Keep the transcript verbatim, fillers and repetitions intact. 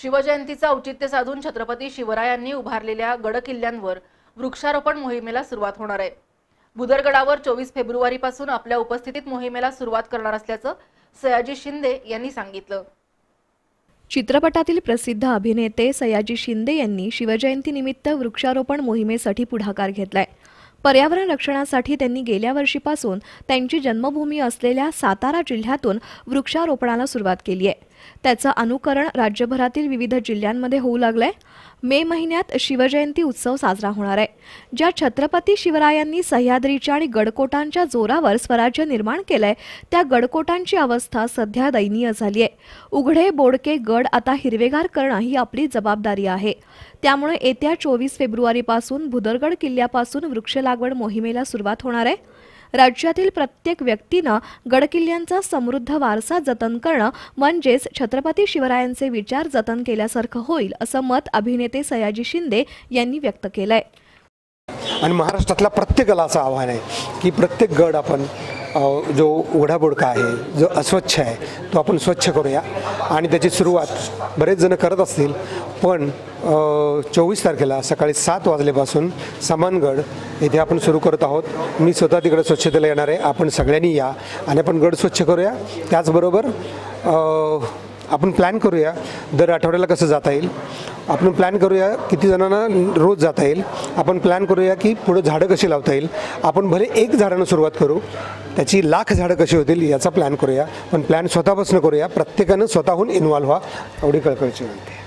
शिवजयंतीचा औचित्य साधून छत्रपती शिवरायांनी उभारलेल्या गडकिल्ल्यांवर वृक्षारोपण मोहिमेला सुरुवात होणार आहे। भुदरगडावर चोवीस फेब्रुवारी पासून आपल्या उपस्थितीत मोहिमेला सुरुवात करणार असल्याचं सयाजी शिंदे यांनी सांगितलं। चित्रपटातील प्रसिद्ध अभिनेते सयाजी शिंदे यांनी शिवजयंतीनिमित्त वृक्षारोपण मोहिमेसाठी पुढाकार घेतलाय। पर्यावरण रक्षणासाठी त्यांनी गेल्या वर्षीपासून त्यांची जन्मभूमी असलेल्या सातारा जिल्ह्यातून वृक्षारोपणाला सुरुवात केली आहे। त्याचं अनुकरण राज्यभरातील विविध जिल्ह्यांमध्ये होऊ लागलंय। मे महिन्यात शिवजयंती उत्सव साजरा होणार आहे। ज्या छत्रपती शिवरायांनी सह्याद्रीच्या आणि गडकोटांच्या जोरावर स्वराज्य निर्माण केलंय त्या गडकोटांची अवस्था सध्या दयनीय झाली आहे। उघडे बोडके गड आता हिरवेगार करणं ही आपली जबाबदारी आहे। त्यामुळे येत्या चोवीस फेब्रुवारी पासून भुदरगड किल्ल्यापासून वृक्ष लागवड मोहिमेला सुरुवात होणार आहे। राज्यातील प्रत्येक व्यक्तीनं गडकिल्ल्यांचा समृद्ध वारसा जतन करणं म्हणजेच छत्रपती शिवरायांचे विचार जतन केल्यासारखं होईल असं मत अभिनेते सयाजी शिंदे यांनी व्यक्त केलंय। आणि महाराष्ट्रातल्या प्रत्येकाला असं आव्हान आहे की प्रत्येक गड आपण जो उघडा बोडका आहे, जो अस्वच्छ आहे, तो आपण स्वच्छ करूया। आणि त्याची सुरुवात बरेच जण करत असतील, पण चोवीस तारखेला सकाळी सात वाजल्यापासून समानगड येथे आपण सुरू करत आहोत। मी स्वतः तिकडे स्वच्छतेला येणार आहे। आपण सगळ्यांनी या आणि आपण गड स्वच्छ करूया। त्याचबरोबर आपण प्लॅन करूया दर आठवड्याला कसं जाता येईल, आपण प्लॅन करूया किती जणांना रोज जाता येईल, आपण प्लॅन करूया की पुढे झाडं कशी लावता येईल। आपण भले एक झाडानं सुरुवात करू, त्याची लाख झाडं कशी होतील याचा प्लॅन करूया, पण प्लॅन स्वतःपासून करूया। प्रत्येकानं स्वतःहून इन्व्हॉल्व व्हा, एवढी कळकळीची विनंती।